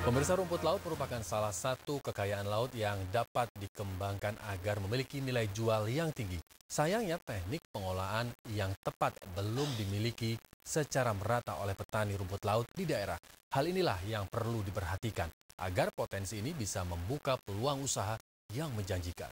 Pemirsa, rumput laut merupakan salah satu kekayaan laut yang dapat dikembangkan agar memiliki nilai jual yang tinggi. Sayangnya teknik pengolahan yang tepat belum dimiliki secara merata oleh petani rumput laut di daerah. Hal inilah yang perlu diperhatikan agar potensi ini bisa membuka peluang usaha yang menjanjikan.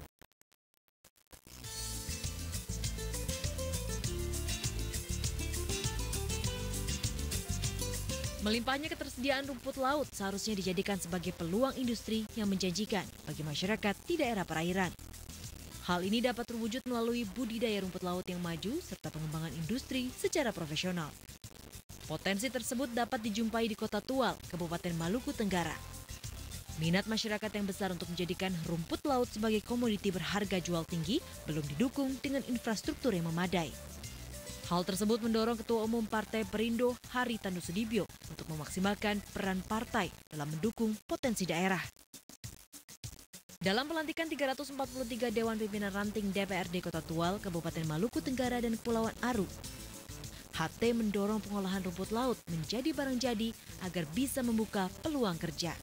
Melimpahnya ketersediaan rumput laut seharusnya dijadikan sebagai peluang industri yang menjanjikan bagi masyarakat di daerah perairan. Hal ini dapat terwujud melalui budidaya rumput laut yang maju serta pengembangan industri secara profesional. Potensi tersebut dapat dijumpai di Kota Tual, Kabupaten Maluku Tenggara. Minat masyarakat yang besar untuk menjadikan rumput laut sebagai komoditi berharga jual tinggi belum didukung dengan infrastruktur yang memadai. Hal tersebut mendorong Ketua Umum Partai Perindo Haritanu Sudibyo untuk memaksimalkan peran partai dalam mendukung potensi daerah. Dalam pelantikan 343 Dewan Pimpinan Ranting DPRD Kota Tual, Kabupaten Maluku Tenggara dan Kepulauan Aru, HT mendorong pengolahan rumput laut menjadi barang jadi agar bisa membuka peluang kerja.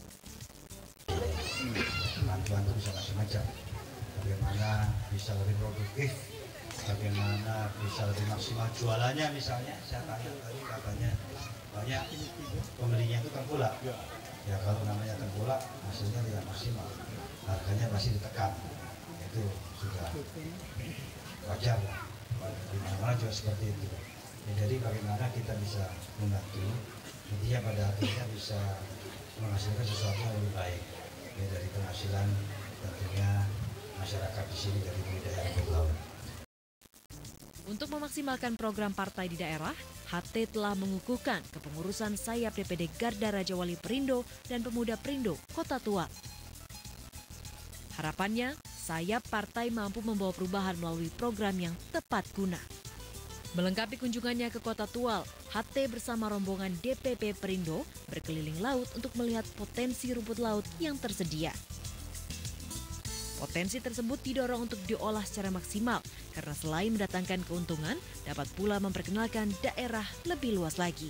Bantuan itu bisa macam-macam. Bagaimana bisa lebih produktif, bagaimana bisa lebih maksimal jualannya misalnya. Saya tanya tadi katanya banyak pembelinya itu tengkulak. Ya kalau namanya tengkulak hasilnya tidak maksimal, harganya pasti ditekan. Itu sudah wajar lah. Di mana-mana juga seperti itu. Ya, jadi bagaimana kita bisa membantu, intinya pada akhirnya bisa menghasilkan sesuatu yang lebih baik. Ya, dari penghasilan tentunya masyarakat di sini dari budidaya rumput laut. Untuk memaksimalkan program partai di daerah, HT telah mengukuhkan kepengurusan sayap DPD Garda Raja Wali Perindo dan Pemuda Perindo Kota Tual. Harapannya, sayap partai mampu membawa perubahan melalui program yang tepat guna. Melengkapi kunjungannya ke Kota Tual, HT bersama rombongan DPP Perindo berkeliling laut untuk melihat potensi rumput laut yang tersedia. Potensi tersebut didorong untuk diolah secara maksimal karena selain mendatangkan keuntungan, dapat pula memperkenalkan daerah lebih luas lagi.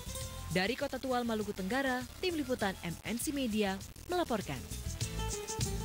Dari Kota Tual, Maluku Tenggara, Tim Liputan MNC Media melaporkan.